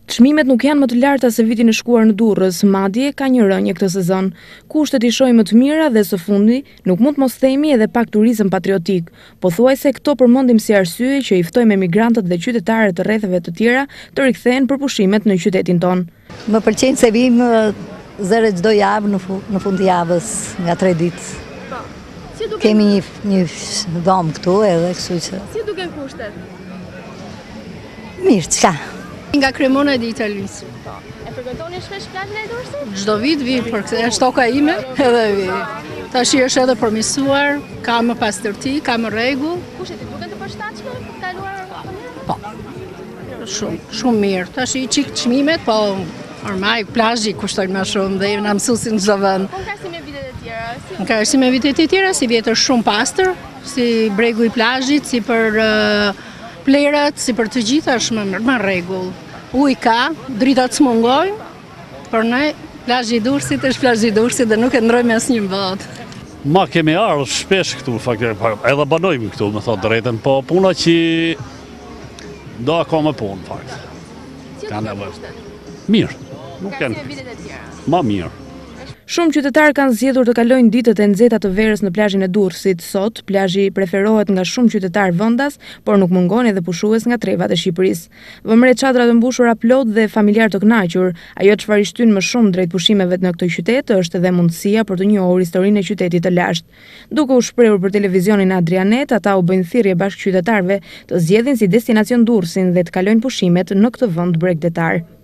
Çmimet nuk janë më të larta se vitin e shkuar në Durrës, madje ka një rënje këtë sezon. Kushtet i shohim më të mira dhe së fundi nuk mund mos themi edhe pak turizëm patriotik. Pothuajse këto përmendim si arsye që i ftojmë emigrantët dhe qytetarët të rrethave të tjera të rikthehen për pushimet në qytetin ton. Më pëlqen se vim zëre çdo javë në fund të javës nga 3 ditë. Kemi një dhomë këtu edhe kështu që. Si duken kushtet? Mirë, çka? Nga Cremona e Italisë. E frequentoni shpesh plazhin e Durrësit? Çdo vit vi, për këtë është toka ime, edhe vi. Tash është edhe përmirësuar, ka më pastërti, ka më rregull. Kushtet i duken të përshtatshme për të kaluar? Po. Shumë mirë. Tash i çik çmimet, po normal plazhi kushton më shumë dhe na mësuesin çdo vend. Po krahasim me vitet e tjera. Në krahasim me vitet e tjera, si vjetër shumë pastër, si bregu i plazhit, si për plerat, si për të gjitha është më rregull. Uj ka, dritat s'mungojnë, por ne plazhi i Durrësit është plazhi i Durrësit dhe nuk e ndrojmë asnjë botë. Ma kemi ardhur shpesh këtu, faktikisht, edhe banojmë këtu, me thot drejtën, po puna që do akoma punë, fakt. Si të kushtet? Mirë, nuk Krahasim kanë me vitet e tjera. ma mirë. Shumë qytetarë kanë zgjedhur të kalojnë ditët e nxehta të verës në plazhin e Durrësit. Sot, plazhi preferohet nga shumë qytetarë vendas, por nuk mungon edhe pushues nga trevat e Shqipërisë. Vëmre çadra të mbushura plot dhe familjar të kënaqur. Ajo çfarë i shtyn më shumë drejt pushimeve në këtë qytet është edhe mundësia për të njohur historinë e qytetit të lashtë. Duke u shprehur për televizionin Adrianet, ata u bëjnë thirrje bashkëqytetarëve të zgjedhin si destinacion Durrësin dhe të kalojnë pushimet në këtë vend bregdetar.